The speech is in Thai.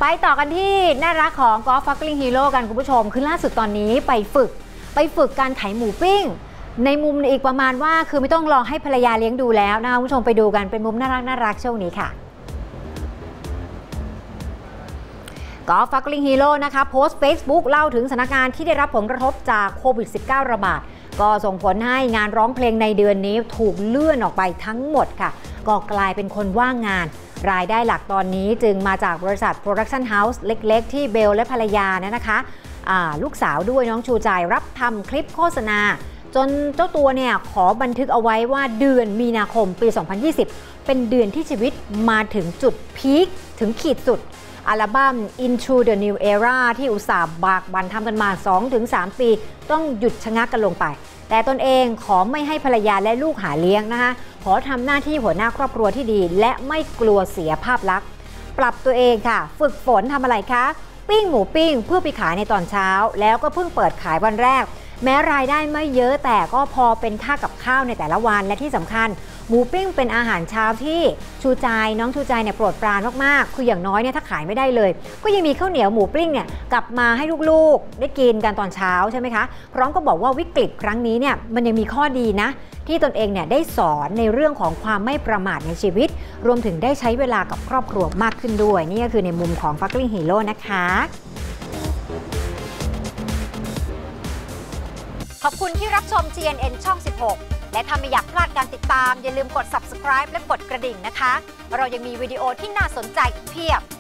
ไปต่อกันที่น่ารักของกอล์ฟฟักกิ้งฮีโร่กันคุณผู้ชมคือล่าสุดตอนนี้ไปฝึกการขายหมูปิ้งในมุมอีกประมาณว่าคือไม่ต้องรอให้ภรรยาเลี้ยงดูแล้วนะคะคุณผู้ชมไปดูกันเป็นมุมน่ารักช่วงนี้ค่ะกอล์ฟฟักกิ้งฮีโร่นะคะโพสต์ Facebook เล่าถึงสถานการณ์ที่ได้รับผลกระทบจากโควิด -19 ระบาดก็ส่งผลให้งานร้องเพลงในเดือนนี้ถูกเลื่อนออกไปทั้งหมดค่ะก็กลายเป็นคนว่างงานรายได้หลักตอนนี้จึงมาจากบริษัทโปรดักชั่นเฮาส์เล็กๆที่เบลและภรรยานะคะลูกสาวด้วยน้องชูใจรับทำคลิปโฆษณาจนเจ้าตัวเนี่ยขอบันทึกเอาไว้ว่าเดือนมีนาคมปี 2020 เป็นเดือนที่ชีวิตมาถึงจุดพีคถึงขีดสุดอัลบั้ม Into the New Era ที่อุตส่าห์บากบั่นทำกันมา 2-3 ปีต้องหยุดชะงักกันลงไปแต่ตนเองขอไม่ให้ภรรยาและลูกหาเลี้ยงนะคะขอทำหน้าที่หัวหน้าครอบครัวที่ดีและไม่กลัวเสียภาพลักษณ์ปรับตัวเองค่ะฝึกฝนทำอะไรคะปิ้งหมูปิ้งเพื่อไปขายในตอนเช้าแล้วก็เพิ่งเปิดขายวันแรกแม้รายได้ไม่เยอะแต่ก็พอเป็นค่ากับข้าวในแต่ละวันและที่สำคัญหมูปิ้งเป็นอาหารเช้าที่น้องชูใจเนี่ยโปรดปรานมากๆคืออย่างน้อยเนี่ยถ้าขายไม่ได้เลยก็ยังมีข้าวเหนียวหมูปิ้งเนี่ยกลับมาให้ลูกๆได้กินกันตอนเช้าใช่ไหมคะพร้อมก็บอกว่าวิกฤตครั้งนี้เนี่ยมันยังมีข้อดีนะที่ตนเองเนี่ยได้สอนในเรื่องของความไม่ประมาทในชีวิตรวมถึงได้ใช้เวลากับครอบครัวมากขึ้นด้วยนี่ก็คือในมุมของฟักกิ้งฮีโร่นะคะขอบคุณที่รับชม GNN ช่อง 16 และถ้าไม่อยากพลาดการติดตามอย่าลืมกด subscribe และกดกระดิ่งนะคะเรายังมีวิดีโอที่น่าสนใจอีกเพียบ